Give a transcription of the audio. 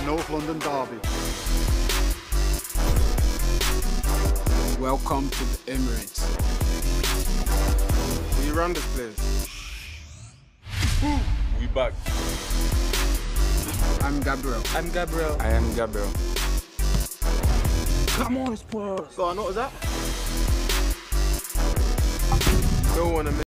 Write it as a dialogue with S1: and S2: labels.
S1: North London derby.
S2: Welcome to the Emirates.
S3: Will you run this place?
S4: We back.
S2: I'm Gabriel.
S3: I'm Gabriel.
S4: I am Gabriel.
S3: Come on, Spurs. Go on, what was that? Don't want to